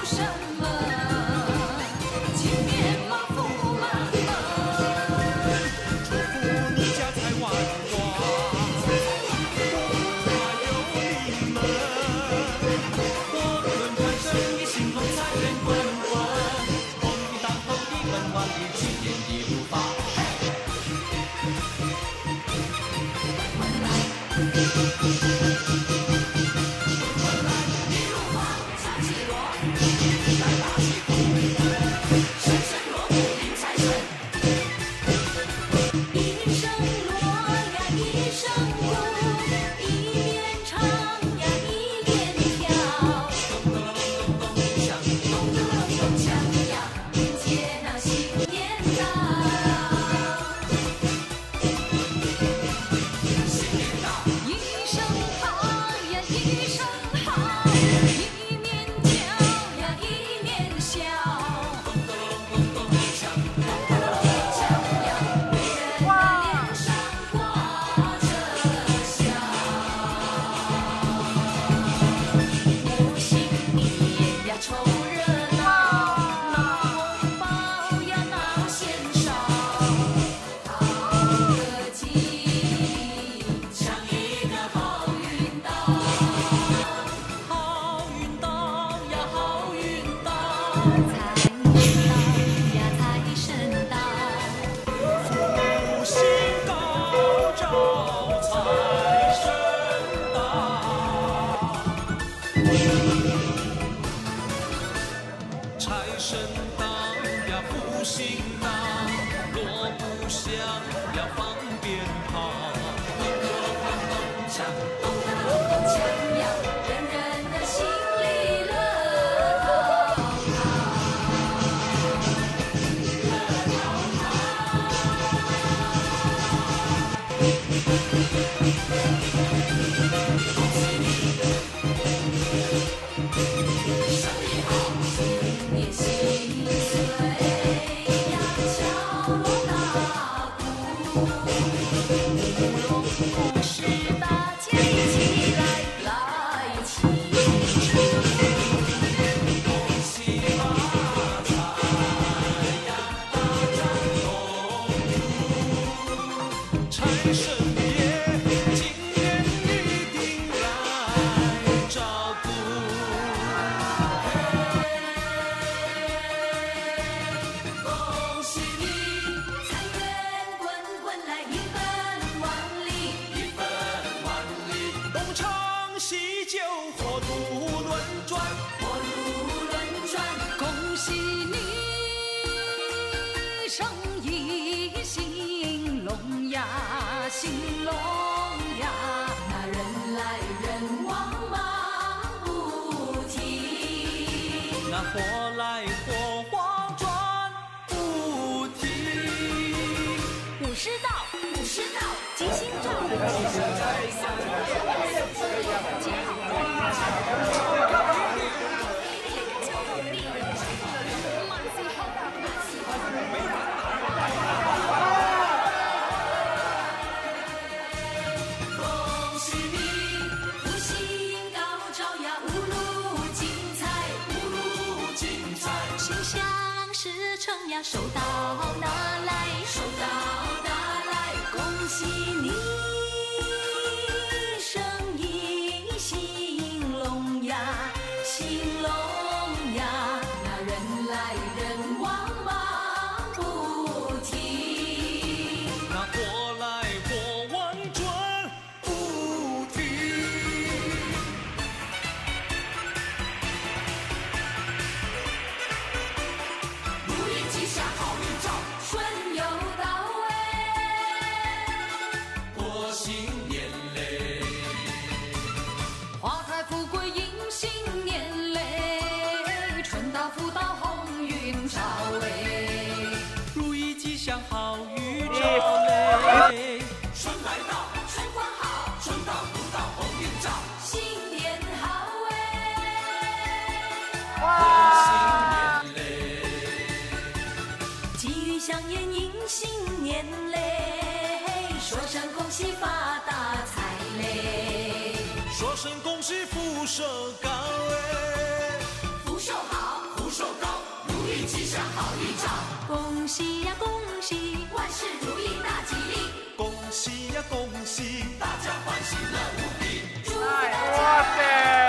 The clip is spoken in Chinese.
什么？今年马福满门， 祝福你家财万贯，福马有临门。我论传神的兴隆财源滚滚，红运当头一本万利，去年一路发。 一声锣呀一声鼓，一面唱呀一面跳，咚咚咚咚咚锵，咚咚咚咚锵呀，迎接那新年到。新年到，一声好呀一声好，一面叫呀一面笑，咚咚咚咚咚锵，咚咚咚咚锵呀，每人的脸上挂着笑。我心里呀凑热闹，拿红包呀拿钱少，讨个吉，抢一个好运到。 好运到呀，好运到， 财神到呀财神到， 福星高照，财神到。财神到呀，福星到，锣鼓响呀，放鞭炮。 锵，咚咚咚咚锵呀，人人的心里乐陶生意好，新年新岁呀，敲大鼓，鼓是大家一起来齐恭喜发财呀，大展宏图。财神爷今年一定来照顾。 恭喜你，财源滚滚来，一分万利， 一分万利，东唱西就，火炉轮转。 火炉轮转。恭喜你，生意兴隆呀，兴隆呀，那人来人往忙不停。 那火来火往转不停。 武士道，武士道，吉星照，吉星照，小天人，小天人，接好。恭喜你，福星高照呀，五路精彩， 五路精彩， 心想事成呀，手到拿来，手到拿来，恭喜你，生意兴隆呀，兴隆呀，那人来人往忙不停。 那火来火往转不停。 如意吉祥好运照，顺又到位， 过新年嘞， 华泰富贵迎新年嘞，春到福到鸿运照哎， 如意吉祥好运照嘞。 春来到，春光好， 春到福到鸿运照， 新年好哎， 过新年嘞。 吉语祥言迎新年嘞，说声恭喜发大财嘞， 说声恭喜福寿高哎， 福寿好。 利，吉祥好预兆。恭喜呀恭喜，万事如意大吉利。 恭喜呀恭喜， 大家欢喜乐无比。祝福大哇家！ 塞！